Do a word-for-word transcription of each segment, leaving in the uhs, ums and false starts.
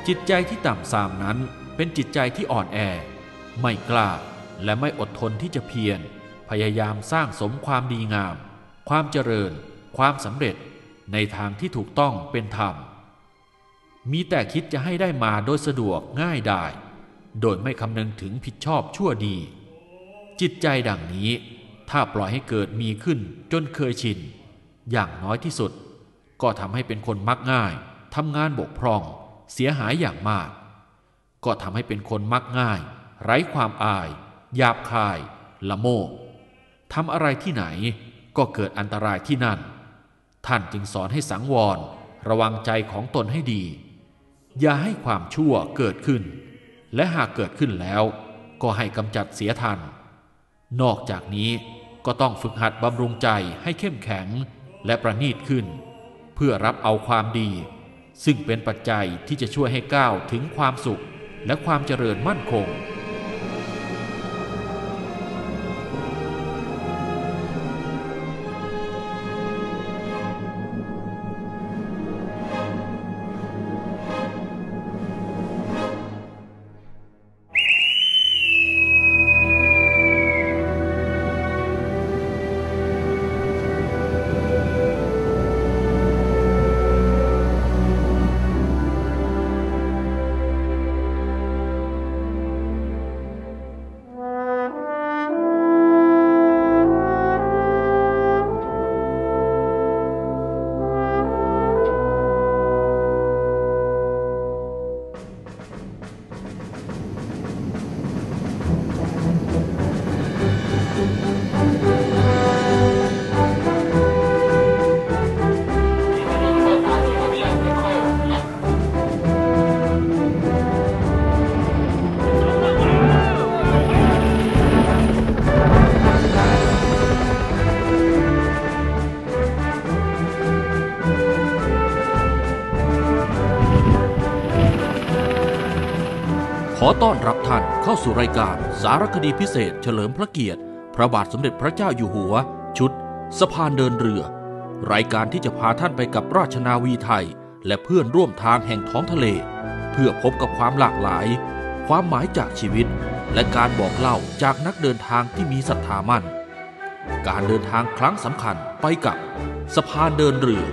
จิตใจที่ต่ำทรามนั้นเป็นจิตใจที่อ่อนแอไม่กล้าและไม่อดทนที่จะเพียรพยายามสร้างสมความดีงามความเจริญความสำเร็จในทางที่ถูกต้องเป็นธรรมมีแต่คิดจะให้ได้มาโดยสะดวกง่ายดายโดยไม่คำนึงถึงผิดชอบชั่วดีจิตใจดังนี้ถ้าปล่อยให้เกิดมีขึ้นจนเคยชินอย่างน้อยที่สุดก็ทำให้เป็นคนมักง่ายทำงานบกพร่องเสียหายอย่างมากก็ทำให้เป็นคนมักง่ายไร้ความอายหยาบคายละโมบทำอะไรที่ไหนก็เกิดอันตรายที่นั่นท่านจึงสอนให้สังวรระวังใจของตนให้ดีอย่าให้ความชั่วเกิดขึ้นและหากเกิดขึ้นแล้วก็ให้กำจัดเสียทันนอกจากนี้ก็ต้องฝึกหัดบำรุงใจให้เข้มแข็งและประณีตขึ้นเพื่อรับเอาความดีซึ่งเป็นปัจจัยที่จะช่วยให้ก้าวถึงความสุขและความเจริญมั่นคงขอต้อนรับท่านเข้าสู่รายการสารคดีพิเศษเฉลิมพระเกียรติพระบาทสมเด็จพระเจ้าอยู่หัวชุดสะพานเดินเรือรายการที่จะพาท่านไปกับราชนาวีไทยและเพื่อนร่วมทางแห่งท้องทะเลเพื่อพบกับความหลากหลายความหมายจากชีวิตและการบอกเล่าจากนักเดินทางที่มีศรัทธามั่นการเดินทางครั้งสำคัญไปกับสะพานเดินเรือ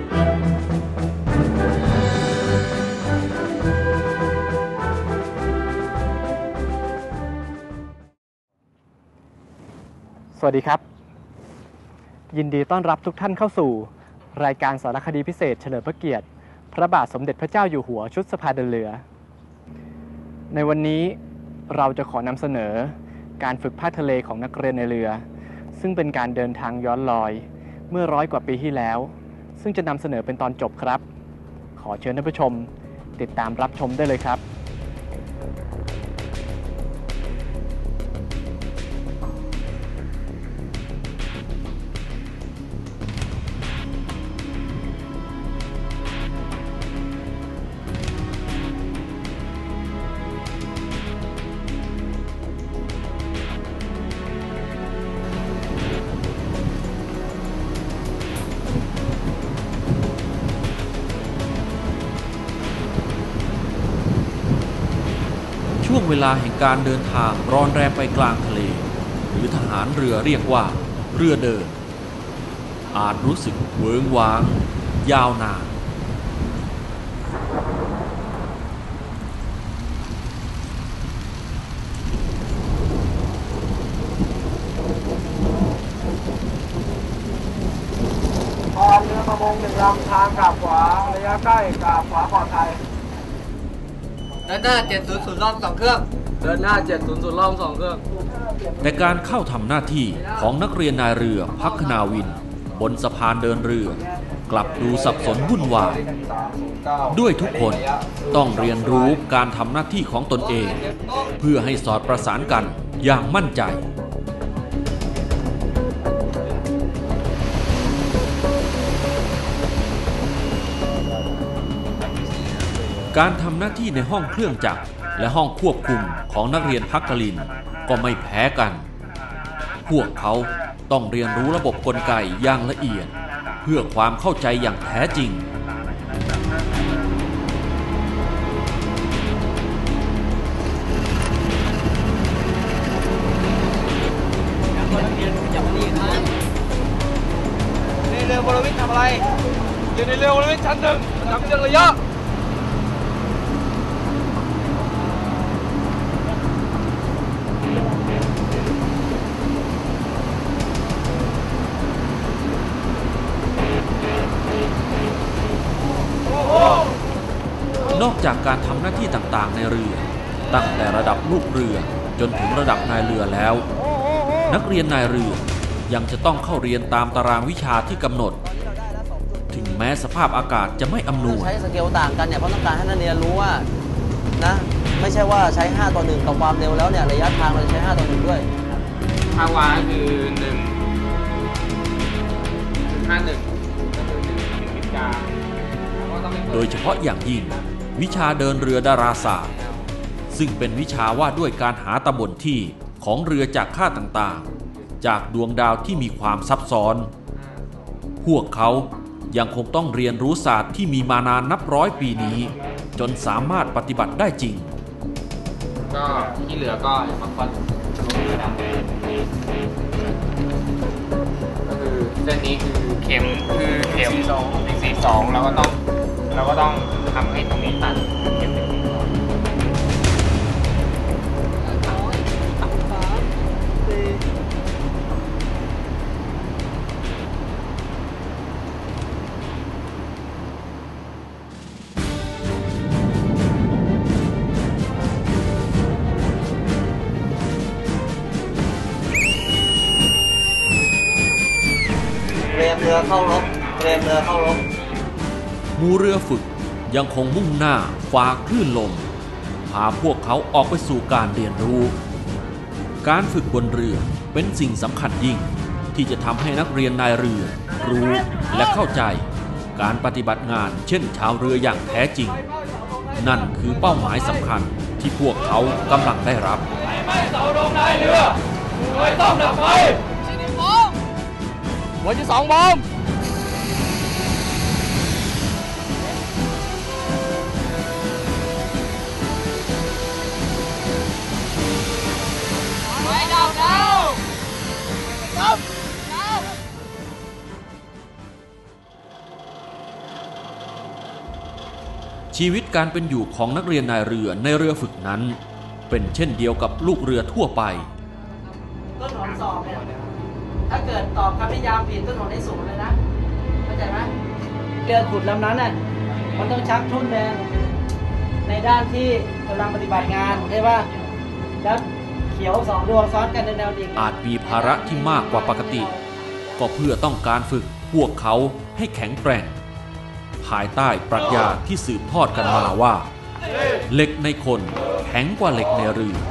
สวัสดีครับยินดีต้อนรับทุกท่านเข้าสู่รายการสารคดีพิเศษเฉลิมพระเกียรติพระบาทสมเด็จพระเจ้าอยู่หัวชุดสะพานเดินเรือในวันนี้เราจะขอนำเสนอการฝึกภาคทะเลของนักเรียนในเรือซึ่งเป็นการเดินทางย้อนรอยเมื่อร้อยกว่าปีที่แล้วซึ่งจะนำเสนอเป็นตอนจบครับขอเชิญท่านผู้ชมติดตามรับชมได้เลยครับช่วงเวลาแห่งการเดินทางร้อนแรงไปกลางทะเลหรือทหารเรือเรียกว่าเรือเดินอาจรู้สึกเวิ้งว้างยาวนานพอเรือประมงหนึ่งลำทางกลับขวาระยะใกล้กลับขวาปลอดภัยเดินหน้าเจ็ดศูนย์ศูนย์รอบสองเครื่องเดินหน้าเจ็ดศูนย์ศูนย์รอบสองเครื่องแต่การเข้าทำหน้าที่ของนักเรียนนายเรือพัฒนาวินบนสะพานเดินเรือกลับดูสับสนวุ่นวายด้วยทุกคนต้องเรียนรู้การทำหน้าที่ของตนเองเพื่อให้สอดประสานกันอย่างมั่นใจการทำหน้าที่ในห้องเครื่องจักรและห้องควบคุมของนักเรียนพักกลินก็ไม่แพ้กันพวกเขาต้องเรียนรู้ระบบกลไกอย่างละเอียดเพื่อความเข้าใจอย่างแท้จริงอะไรเรียนเร็วเลยชั้นหนึ่งจำเรื่องระยะนอกจากการทำหน้าที่ต่างๆในเรือตั้งแต่ระดับลูกเรือจนถึงระดับนายเรือแล้วนักเรียนนายเรือยังจะต้องเข้าเรียนตามตารางวิชาที่กำหนดถึงแม้สภาพอากาศจะไม่อำนวยใช้สเกลต่างกันเนี่ยเพราะต้องการให้นักเรียนรู้ว่านะไม่ใช่ว่าใช้ห้าต่อหนึ่งกับความเร็วแล้วเนี่ยระยะทางเราจะใช้ห้าต่อหนึ่งด้วยทางวางคือหนึ่งห้าหนึ่งก็คือหนึ่งหนึ่งวิชาโดยเฉพาะอย่างยิ่งวิชาเดินเรือดาราศาสตร์ซึ่งเป็นวิชาว่าด้วยการหาตำแหน่งที่ของเรือจากค่าต่างๆจากดวงดาวที่มีความซับซ้อนพวกเขายังคงต้องเรียนรู้ศาสตร์ที่มีมานานนับร้อยปีนี้จนสามารถปฏิบัติได้จริงก็ที่เหลือก็มาวัดก็คือเส้นนี้คือเข็มคือเข็มหนึ่งสี่สองเราก็ต้องเราก็ต้องทำให้ตรงนี้ตัดเข็มหนึ่งสี่สองเตรียมเรือเข้ารบเตรียมเรือเข้ารบหมู่เรือฝึกยังคงมุ่งหน้าฝ่าคลื่นลมพาพวกเขาออกไปสู่การเรียนรู้การฝึกบนเรือเป็นสิ่งสำคัญยิ่งที่จะทำให้นักเรียนนายเรือรู้และเข้าใจการปฏิบัติงานเช่นชาวเรืออย่างแท้จริงนั่นคือเป้าหมายสำคัญที่พวกเขากำลังได้รับไม่เสาดงนายเรือไม่ต้องดับไฟชินิบอมวันที่สองบอมชีวิตการเป็นอยู่ของนักเรียนนายเรือในเรือฝึกนั้นเป็นเช่นเดียวกับลูกเรือทั่วไปต้นหนสอบเนี่ยถ้าเกิดตอบคำนิยามผิดต้นหนได้ศูนย์เลยนะเข้าใจไหมเรือขุดลำนั้นน่ะมันต้องชักทุ่นแดงในด้านที่กำลังปฏิบัติงานใช่ป่ะแล้วเขียวสองดวงซ้อนกันในแนวดิ่งอาจมีภาระที่มากกว่าปกติก็เพื่อต้องการฝึกพวกเขาให้แข็งแกร่งภายใต้ปรัชญาที่สืบทอดกันมาว่าเหล็กในคนแข็งกว่าเหล็กในเรือ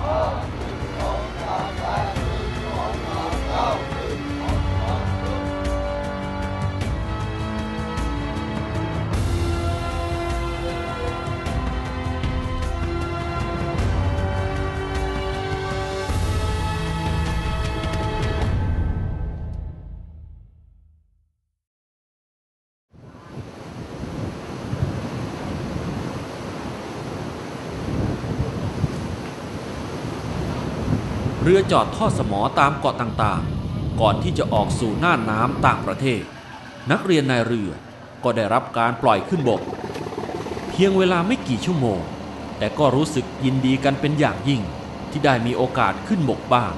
เรือจอดทอดสมอตามเกาะต่างๆก่อนที่จะออกสู่น่านน้ำต่างประเทศนักเรียนนายเรือก็ได้รับการปล่อยขึ้นบกเพียงเวลาไม่กี่ชั่วโมงแต่ก็รู้สึกยินดีกันเป็นอย่างยิ่งที่ได้มีโอกาสขึ้นบกบ้าง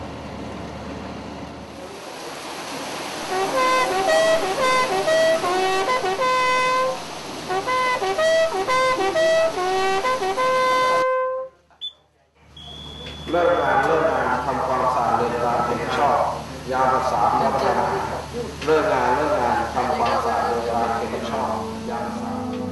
เลิกงานเลิกงานทำความสะอาดเรือนจำเป็นชอบยามรักษาพิจารณาเลิกงานเลิกงานทำความสะอาดเรือนจำเป็นชอบยามรักษา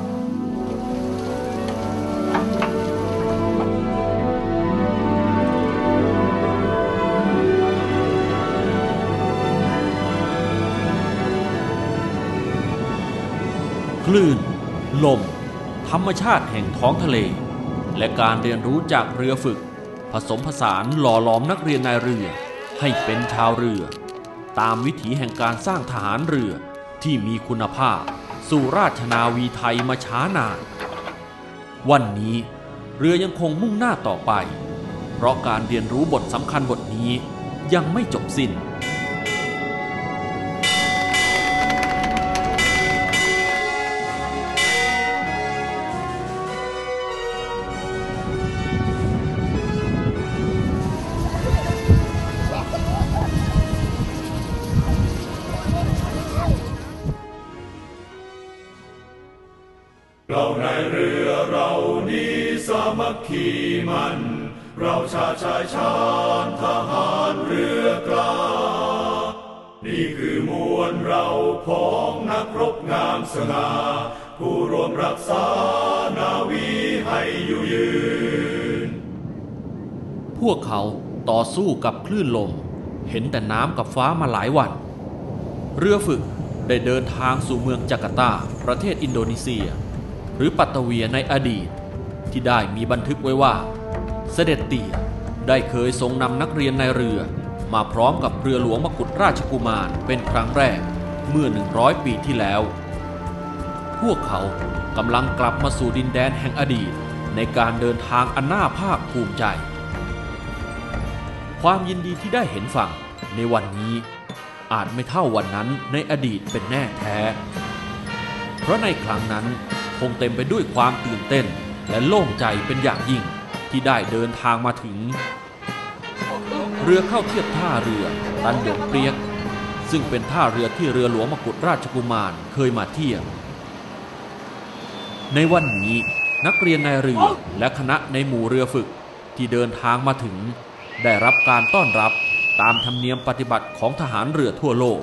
คลื่นลมธรรมชาติแห่งท้องทะเลและการเรียนรู้จากเรือฝึกผสมผสานหล่อหลอมนักเรียนนายเรือให้เป็นชาวเรือตามวิถีแห่งการสร้างทหารเรือที่มีคุณภาพสู่ราชนาวีไทยมาช้านานวันนี้เรือยังคงมุ่งหน้าต่อไปเพราะการเรียนรู้บทสำคัญบทนี้ยังไม่จบสิ้นเราในเรือเรานี้สามัคคีมันเราชาชายชาญทหารเรือกล้านี่คือมวลเราของนักรบงามสง่าผู้รวมรักษานาวีให้อยู่ยืนพวกเขาต่อสู้กับคลื่นลมเห็นแต่น้ำกับฟ้ามาหลายวันเรือฝึกได้เดินทางสู่เมืองจาการ์ตาประเทศอินโดนีเซียหรือปัตตาเวียในอดีตที่ได้มีบันทึกไว้ว่าเสด็จเตี่ยได้เคยทรงนำนักเรียนในเรือมาพร้อมกับเรือหลวงมกุฎราชกุมารเป็นครั้งแรกเมื่อหนึ่งร้อยปีที่แล้วพวกเขากำลังกลับมาสู่ดินแดนแห่งอดีตในการเดินทางอันน่าภาคภูมิใจความยินดีที่ได้เห็นฝั่งในวันนี้อาจไม่เท่าวันนั้นในอดีตเป็นแน่แท้เพราะในครั้งนั้นคงเต็มไปด้วยความตื่นเต้นและโล่งใจเป็นอย่างยิ่งที่ได้เดินทางมาถึงเรือเข้าเทียบท่าเรือตันหยงเปรียกซึ่งเป็นท่าเรือที่เรือหลวงมกุฎราชกุมารเคยมาเทียบในวันนี้นักเรียนในเรือและคณะในหมู่เรือฝึกที่เดินทางมาถึงได้รับการต้อนรับตามธรรมเนียมปฏิบัติของทหารเรือทั่วโลก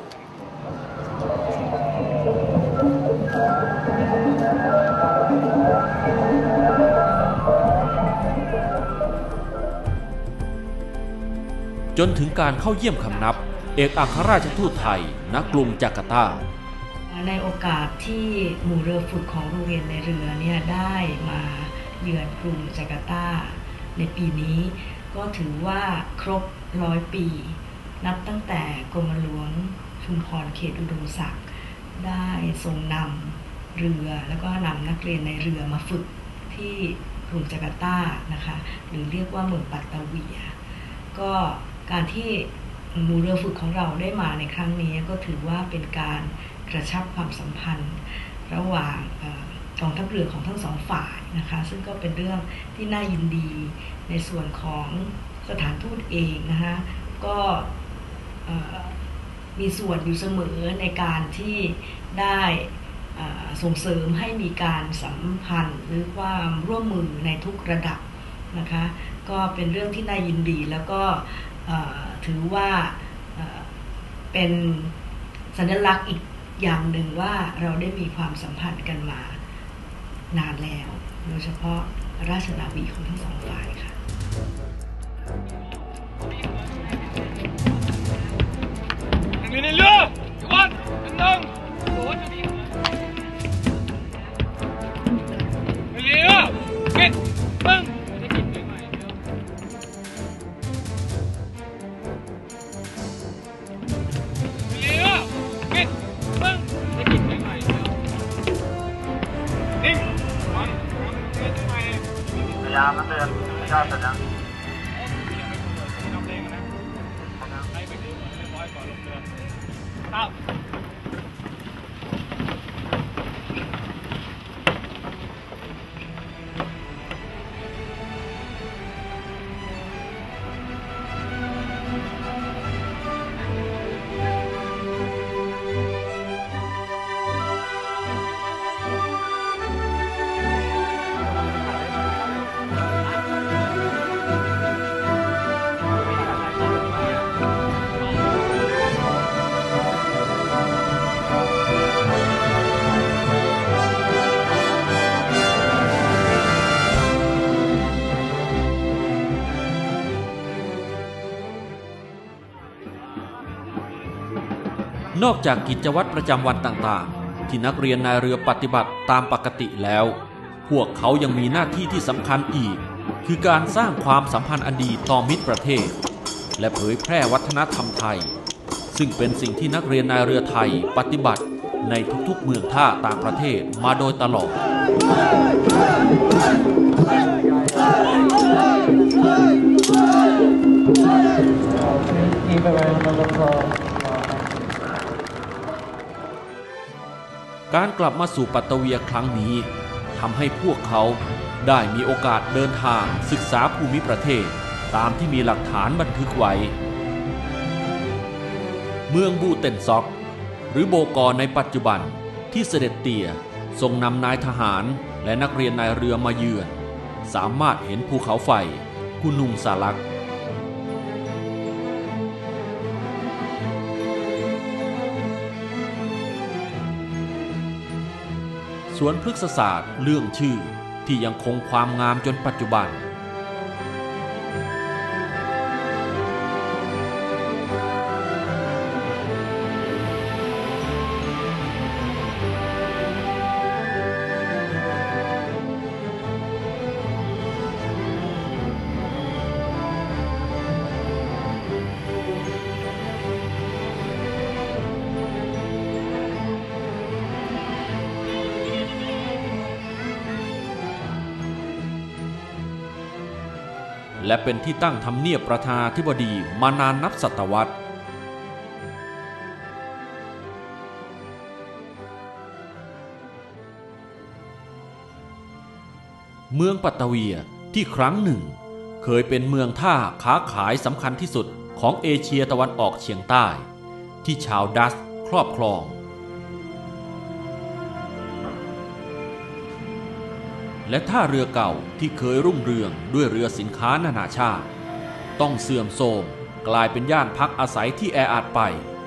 จนถึงการเข้าเยี่ยมคำนับเอกอัครราชทูตไทยณกรุงจาการ์ตาในโอกาสที่หมู่เรือฝึกของโรงเรียนในเรือเนี่ยได้มาเยือนกรุงจาการ์ตาในปีนี้ก็ถือว่าครบร้อยปีนับตั้งแต่กรมหลวงชุมพรเขตอุดมศักดิ์ได้ทรงนำเรือแล้วก็นำนักเรียนในเรือมาฝึกที่กรุงจาการ์ตานะคะหรือเรียกว่าเมืองปัตตาเวียก็การที่หมู่เรือฝึกของเราได้มาในครั้งนี้ก็ถือว่าเป็นการกระชับความสัมพันธ์ระหว่างกองทัพเรือของทั้งสองฝ่ายนะคะซึ่งก็เป็นเรื่องที่น่ายินดีในส่วนของสถานทูตเองนะคะก็มีส่วนอยู่เสมอในการที่ได้ส่งเสริมให้มีการสัมพันธ์หรือความร่วมมือในทุกระดับนะคะก็เป็นเรื่องที่น่ายินดีแล้วก็ถือว่าเป็นสัญลักษณ์อีกอย่างหนึ่งว่าเราได้มีความสัมพันธ์กันมานานแล้วโดยเฉพาะราชนาวีของทั้งสองฝ่ายค่ะอยู่ในเรืออยู่วันเป็นหนึ่งโอ้ยจะมีเรือกินมึงจะกินไปไหมเรือกินมึงจะกินไปไหมนิ่งมันเรือจะไปพยายามนะเตือนพยายามแต่ยังนอกจากกิจวัตรประจำวันต่างๆที่นักเรียนนายเรือปฏิบัติตามปกติแล้วพวกเขายังมีหน้าที่ที่สำคัญอีกคือการสร้างความสัมพันธ์อันดีต่อมิตรประเทศและเผยแพร่วัฒนธรรมไทยซึ่งเป็นสิ่งที่นักเรียนนายเรือไทยปฏิบัติในทุกๆเมืองท่าต่างประเทศมาโดยตลอดการกลับมาสู่ปัตตาเวียครั้งนี้ทำให้พวกเขาได้มีโอกาสเดินทางศึกษาภูมิประเทศตามที่มีหลักฐานบันทึกไว้เมืองบูเต็นซอกหรือโบกอในปัจจุบันที่เสด็จเตี่ยทรงนำนายทหารและนักเรียนนายเรือมาเยือนสามารถเห็นภูเขาไฟกุนุงสาลักสวนพฤกษศาสตร์เรื่องชื่อที่ยังคงความงามจนปัจจุบันและเป็นที่ตั้งทำเนียบประธานาธิบดีมานานนับศตวรรษเมืองปัตตาเวียที่ครั้งหนึ่งเคยเป็นเมืองท่าค้าขายสำคัญที่สุดของเอเชียตะวันออกเฉียงใต้ที่ชาวดัชครอบครองและท่าเรือเก่าที่เคยรุ่งเรืองด้วยเรือสินค้านานาชาติต้องเสื่อมโทรมกลายเป็นย่านพักอาศัยที่แออัดไป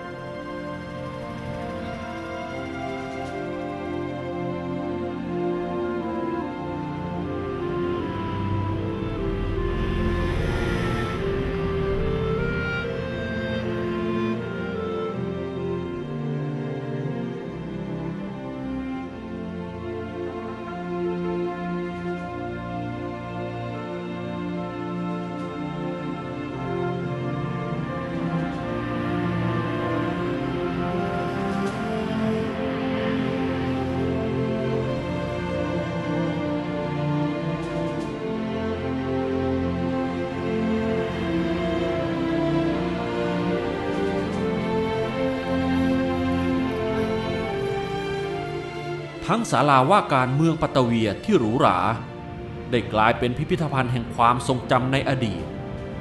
ทั้งศาลาว่าการเมืองปัตตาเวียที่หรูหราได้กลายเป็นพิพิธภัณฑ์แห่งความทรงจำในอดีต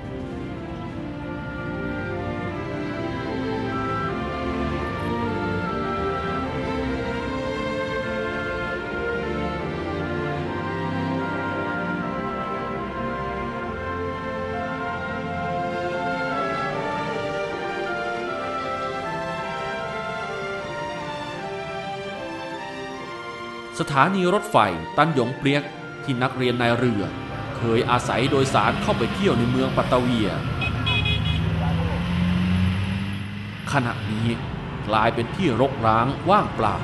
สถานีรถไฟตันหยงเปรียกที่นักเรียนนายเรือเคยอาศัยโดยสารเข้าไปเที่ยวในเมืองปัตตาเวียขณะนี้กลายเป็นที่รกร้างว่างเปล่า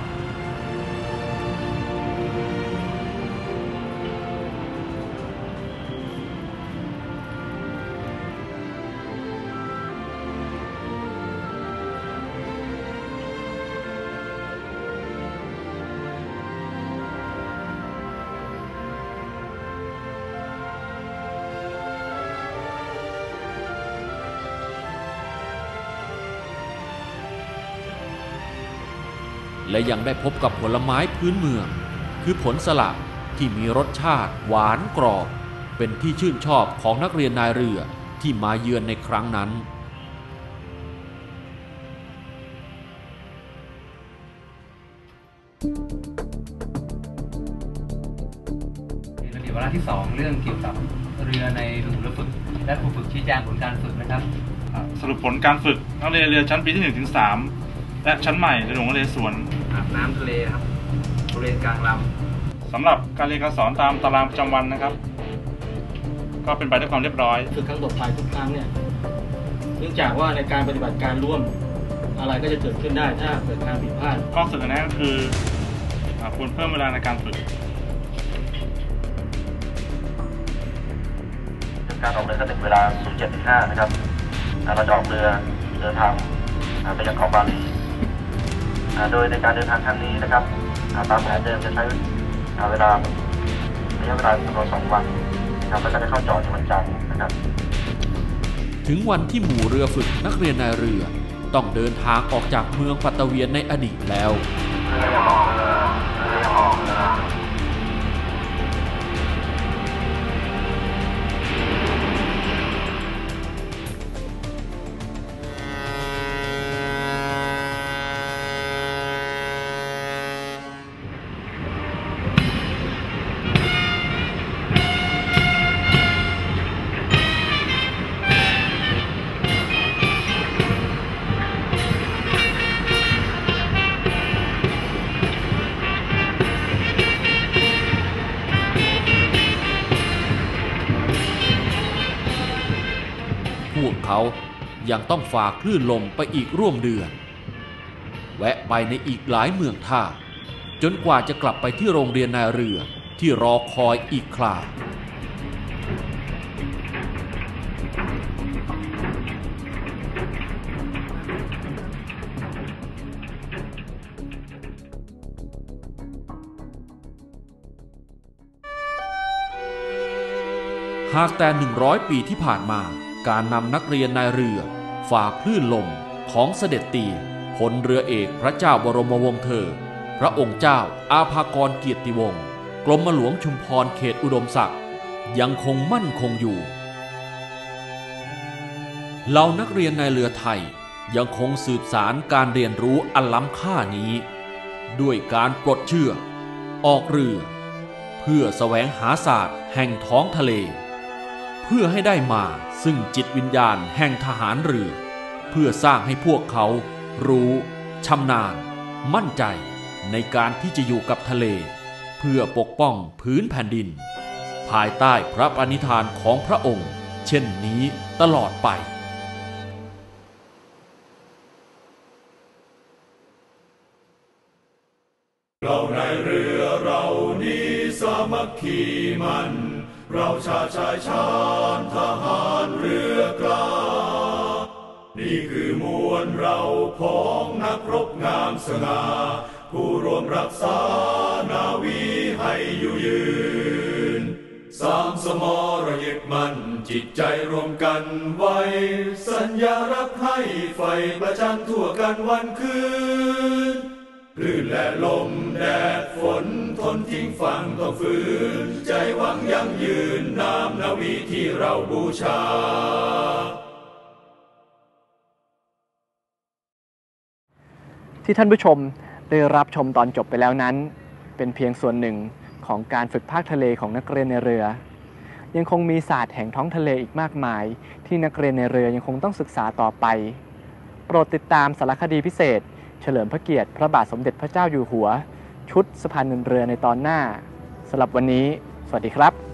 และยังได้พบกับผลไม้พื้นเมืองคือผลสละที่มีรสชาติหวานกรอบเป็นที่ชื่นชอบของนักเรียนนายเรือที่มาเยือนในครั้งนั้นระเบียบวาระที่สองเรื่องเกี่ยวกับเรือในหน่วยเรือฝึกและครูฝึกชี้แจงผลการฝึกนะครับสรุปผลการฝึกนักเรียนเรือชั้นปีที่หนึ่งถึงสามและชั้นใหม่ในหลวงนเรศวรอาบน้ำทะเลครับบริเวณกลางลำสำหรับการเรียนการสอนตามตารางประจำวันนะครับก็เป็นไปด้วยความเรียบร้อยฝึกครั้งต่อไปทุกครั้งเนี่ยเนื่องจากว่าในการปฏิบัติการร่วมอะไรก็จะเกิดขึ้นได้ถ้าเกิดการผิดพลาดข้อเสนอแนะก็คือควรเพิ่มเวลาในการฝึกการออกเรือก็ถึงเวลา ศูนย์เจ็ดห้า นะครับเราจะออกเรือเดินทางไปยังเกาะบาลีโดยในการเดินทางครั้งนี้นะครับตามแผนเดิมจะใช้เวลาระยะเวลาประมาณสองวันนะครับแล้วก็จะเข้าจอดในวันจันทร์นะครับถึงวันที่หมู่เรือฝึกนักเรียนนายเรือต้องเดินทางออกจากเมืองปัตตาเวียในอดีตแล้วเขายังต้องฝ่าคลื่นลมไปอีกร่วมเดือนแวะไปในอีกหลายเมืองท่าจนกว่าจะกลับไปที่โรงเรียนนายเรือที่รอคอยอีกคราหากแต่หนึ่งร้อยปีที่ผ่านมาการนำนักเรียนนายเรือฝ่าคลื่นลมของเสด็จเตี่ยพลเรือเอกพระเจ้าบรมวงศ์เธอพระองค์เจ้าอาภากรเกียรติวงศ์กรมหลวงชุมพรเขตอุดมศักดิ์ยังคงมั่นคงอยู่เหล่านักเรียนนายเรือไทยยังคงสืบสารการเรียนรู้อันล้ำค่านี้ด้วยการปลดเชือกออกเรือเพื่อแสวงหาศาสตร์แห่งท้องทะเลเพื่อให้ได้มาซึ่งจิตวิญญาณแห่งทหารเรือเพื่อสร้างให้พวกเขารู้ชำนาญมั่นใจในการที่จะอยู่กับทะเลเพื่อปกป้องพื้นแผ่นดินภายใต้พระปณิธานของพระองค์เช่นนี้ตลอดไปเราในเรือเรานี้สามัคคีมันเราชาชายชาญทหารเรือกล้านี่คือมวลเราพ้องนักรบงามสง่าผู้รวมรักษานาวีให้อยู่ยืนสามสมรยึดมั่นจิตใจรวมกันไว้สัญญารักให้ไฟประจันทั่วกันวันคืนคลื่นและลมแดดฝนทนทิ้งฝั่งต้องฝืนใจหวังยั่งยืนนามนาวีที่เราบูชาที่ท่านผู้ชมได้รับชมตอนจบไปแล้วนั้นเป็นเพียงส่วนหนึ่งของการฝึกภาคทะเลของนักเรียนในเรือยังคงมีศาสตร์แห่งท้องทะเลอีกมากมายที่นักเรียนในเรือยังคงต้องศึกษาต่อไปโปรดติดตามสารคดีพิเศษเฉลิมพระเกียรติพระบาทสมเด็จพระเจ้าอยู่หัวชุดสะพานเดินเรือในตอนหน้าสำหรับวันนี้สวัสดีครับ